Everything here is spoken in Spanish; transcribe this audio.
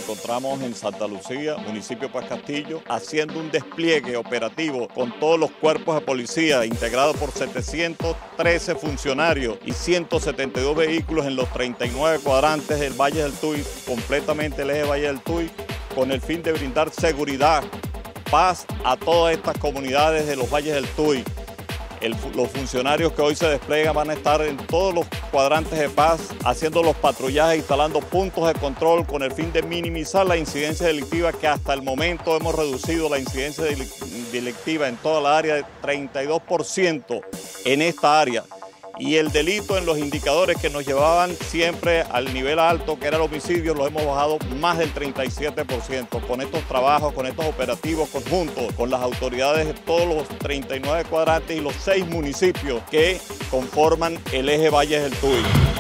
encontramos en Santa Lucía, municipio de Paz Castillo, haciendo un despliegue operativo con todos los cuerpos de policía, integrados por 713 funcionarios y 172 vehículos en los 39 cuadrantes del Valle del Tuy, completamente el eje Valle del Tuy, con el fin de brindar seguridad, paz a todas estas comunidades de los Valles del Tuy. Los funcionarios que hoy se despliegan van a estar en todos los cuadrantes de paz, haciendo los patrullajes, instalando puntos de control con el fin de minimizar la incidencia delictiva, que hasta el momento hemos reducido la incidencia delictiva en toda la área de 32% en esta área. Y el delito en los indicadores que nos llevaban siempre al nivel alto, que era el homicidio, lo hemos bajado más del 37%. Con estos trabajos, con estos operativos conjuntos, con las autoridades de todos los 39 cuadrantes y los 6 municipios que conforman el eje Valles del Tuy.